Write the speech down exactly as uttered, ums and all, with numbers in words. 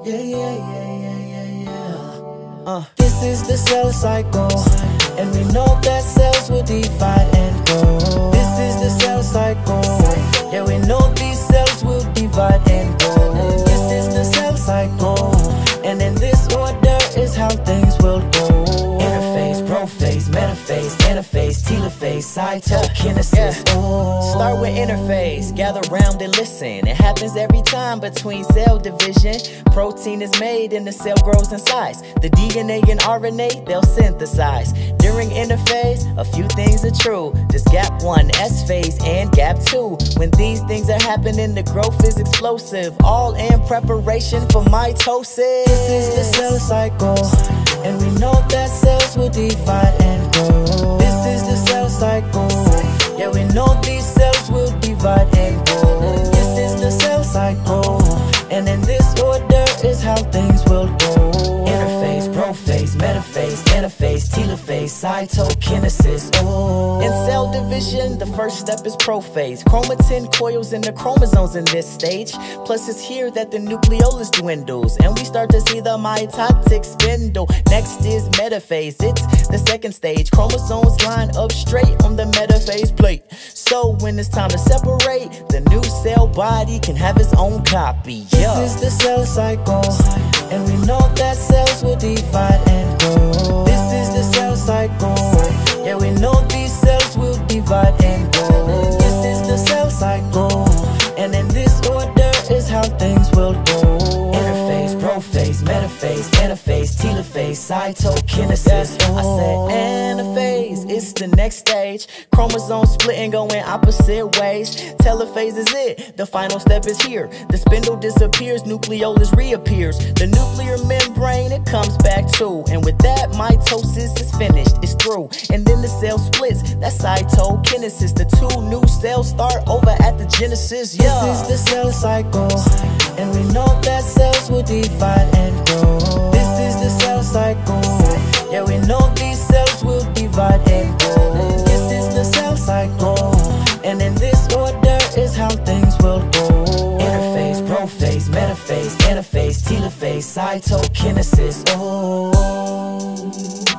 Yeah, yeah, yeah, yeah, yeah, yeah. Uh, this is the cell cycle, and we know that cells will divide and grow. This is the cell cycle, yeah, we know these cells will divide and grow. This is the cell cycle, and in this order is how things will go. Interphase, prophase, metaphase, anaphase, telophase, cytokinesis. Oh. Start with interphase, gather round and listen. It happens every time between cell division. Protein is made and the cell grows in size. The D N A and R N A, they'll synthesize. During interphase, a few things are true. There's gap one, S phase, and gap two. When these things are happening, the growth is explosive, all in preparation for mitosis. This is the cell cycle, and we know that cells will divide and grow. This is the cell cycle, yeah, we know these cells will divide and grow. This is the cell cycle, and in this order is how things will go. Interphase, prophase, metaphase, anaphase, telophase, cytokinesis. Oh. In cell division, the first step is prophase. Chromatin coils in the chromosomes in this stage. Plus it's here that the nucleolus dwindles, and we start to see the mitotic spindle. Next is metaphase, it's the second stage. Chromosomes line up straight on the metaphase plate. So when it's time to separate, the new cell body can have its own copy. Yeah. This is the cell cycle, and we know that cells will divide and grow. This is the cell cycle, yeah, we know these cells will divide and grow. This is the cell cycle, and in this order is how things will go. Interphase, prophase, metaphase, anaphase, telophase, cytokinesis. I said anaphase, it's the next stage. Chromosomes split and go in opposite ways. Telophase is it, the final step is here. The spindle disappears, nucleolus reappears. The nuclear membrane, it comes back too. And with that, mitosis is finished, it's through. And then the cell splits, that's cytokinesis. The two new cells start over at the genesis, yeah. This is the cell cycle, and we know that cells will divide and grow. This is the cell cycle, yeah, we know these cells will divide and grow. This is the cell cycle, and in this order is how things will go. Interphase, prophase, metaphase, anaphase, telophase, cytokinesis. Oh.